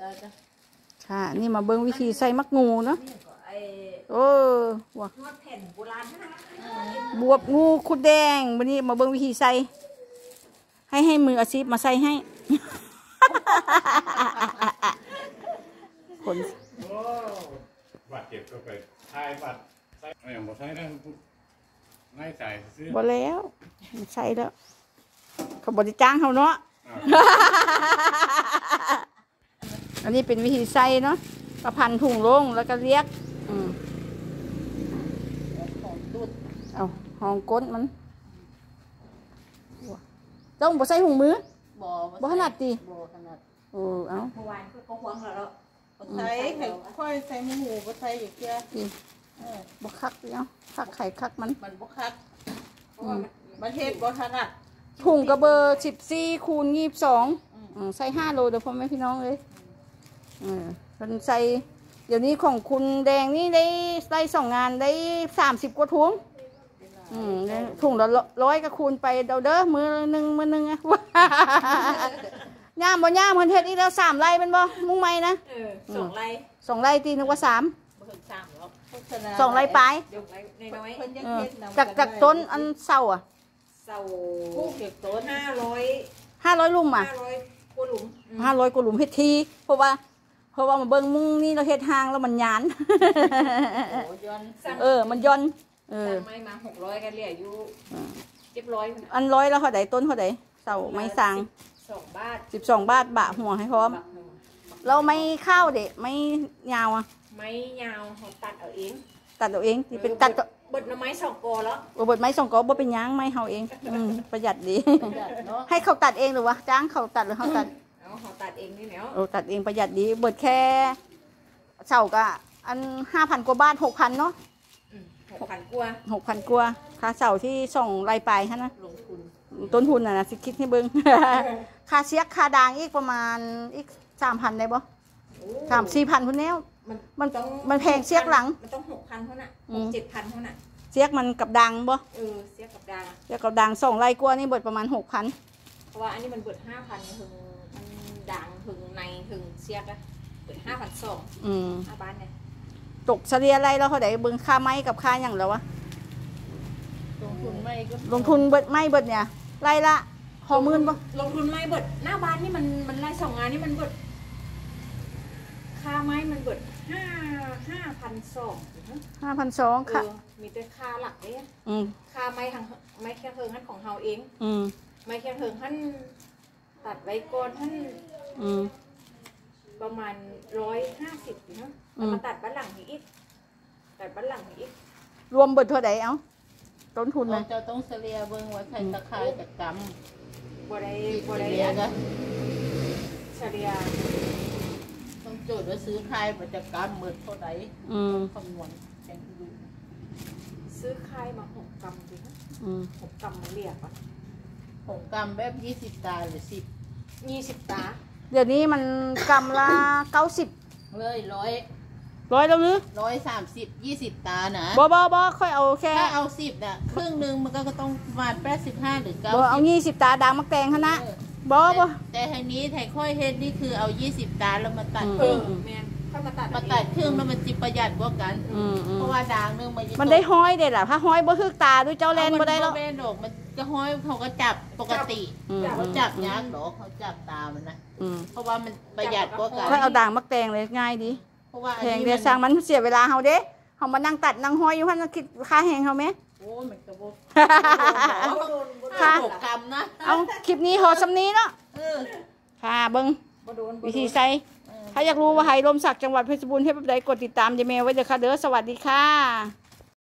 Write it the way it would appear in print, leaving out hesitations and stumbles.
ค่ะนี่มาเบิ่งวิธีใส่มักงูเนาะว่ะบวบงูคุดแดงวันนี้มาเบิ่งวิธีใส่ให้มืออาชีพมาใส่ให้คนบัตรเก็บก็ไปใช้บัตรใช้ไม่หมดใช้ได้ง่ายใจซื้อบ่แล้วใส่แล้วเขาบริจ้างเขาเนาะอันนี้เป็นวิธีใส่เนาะประพันถุงลงแล้วก็เรียกเอาห้องก้นมันต้องบ่ใส่ถุงมือบ่ขนาดตีเอาเมื่อวานก็ห่วงแล้วใส่ค่อยใส่หมูบ่ใส่อย่างเงี้ยบ่คักเนาะคักไข่คักมันบ่คักมันเฮ็ดบ่ถนัดถุงกระเบอร์14 คูณ 22ใส่5 โลเดี๋ยวพ่อแม่พี่น้องเลยมันใส่เดี๋ยวนี้ของคุณแดงนี่ได้2 งานได้30 กว่าถุงถุงละ100ก็คูณไปเด้อมือหนึ่งอะย่ามบ่ย่ามเพิ่นเฮ็ดอีกแล้ว3 ไร่เป็นบ่มุ่งไหมนะ2 ไร่ตีนึกว่า3 2 ไร่ปลายจากต้นอันเศร้าอ่ะกู้เก็บต้น 500 ลุ่มอ่ะ500 กว่าหลุมเฮ็ดทีเพราะว่ามาเบิ่งมุ้งนี่เราเฮ็ดห่างแล้วมันยานมันย่อนสั่งไม้มา600กันเหลืออยู่700 อัน100แล้วเท่าใดต้นเท่าใดเสาไม้สาง12 บาทบะหัวให้พร้อมเราไม่ข้าวเด็ไม่ยาวอ่ะไม่ยาวเขาตัดเอาเองที่เป็นตัดบดไม้2 กอแล้วบดไม้2 กอบ่เป็นยางไม้เฮาเองประหยัดดีให้เขาตัดเองหรือวะจ้างเขาตัดหรือเขาตัดเขาตัดเองนี่แล้วตัดเองประหยัดดีบดแค่เสาก็อัน 5,000 กว่าบาท 6,000 เนาะ 6,000 กว่าค่าเสาที่2 ไร่ปลายฮะนะต้นทุนน่ะสิคิดให้เบิ่งค่าเสียกค่าด่างอีกประมาณอีก 3,000 ได้บ่ 3-4,000 พุ่นแล้วมันแพงเสียกหลังมันต้อง 6,000 เท่านั้น 7,000 เท่านั้นเสียกมันกับดังบ่เสียกกับดัง2 ไร่กว่านี่เบิดประมาณ 6,000 เพราะว่าอันนี้มันเบิด 5,000 ถึงมันด่างถึงในถึงเสียกอะเบิด 5,200บ้านเนี่ยตกเฉลี่ยไรแล้วเขาได้เบิ่งค่าไม้กับค่าหยังแล้ววะลงทุนเบิดไม้เบิดเนี่ยไรละ60,000บ่ลงทุนไม้เบิดหน้าบ้านนี่มันไร่2 งานนี่มันเบิดค่าไม้มันเบิด 5,200ค่ะมีแต่ค่าหลักเนี่ยค่าไม้ทางไม้แค่เพิงท่านของเฮาเองไม้แค่เพิงท่านตัดไว้ก่อนท่านประมาณ150นะมาตัดบ้านหลังอีกรวมเบิดเท่าใดเอ้าต้นทุนนะเจ้าต้องเฉลี่ยเบิ่งว่าใช้ตะไคร้จากกำบ่ได้นะเฉลี่ยต้องโจทย์ว่าซื้อไข่มาจากกำเบิดเท่าใดคำนวณแจ้งดูซื้อไข่มา6 กำดิ6 กำมันเรียกป่ะ6 กำแบบ20 ตาหรือ20 ตาเดี๋ยวนี้มันกำละ90 เลย 100แล้วหรือ 130 20 ตานะบ่ค่อยเอาแค่ถ้าเอา10น่ะครึ่งนึงมันก็ต้องประมาณ85หรือ90 เอา20 ตาด่างมักแตงคณะบ่แต่ทางนี้ไทยค่อยเฮ็ดนี่คือเอา20 ตาแล้วมาตัดแม่นเข้ามาตัดครึ่งแล้วมันจิประหยัดกว่ากันเพราะว่าด่างนึงมันได้ห้อยเด้ล่ะถ้าห้อยบ่ทึกตาด้วยเจ้าแลนบ่ได้หรอกมันจะห้อยเขาก็จับปกติเขาจับยากดอกเขาจับตามันนะเพราะว่ามันประหยัดกว่ากันค่อยเอาด่างมักแตงเลยง่ายดีแพงเดี๋ยวสร้างมันเสียเวลาเฮาเด้เฮามานั่งตัดนั่งห้อยอยู่หั่นคิดค่าแพงเฮามั้ยโอ้มันก็บ่ค่า 6 กำนะเอาคลิปนี้พอสำนี้เนาะค่ะเบิ่งวิธีใส่ถ้าอยากรู้ว่าไหลมศักดิ์จังหวัดเพชรบูรณ์เฮ็ดแบบใดกดติดตามยายแมวไว้เด้อค่ะเด้อสวัสดีค่ะ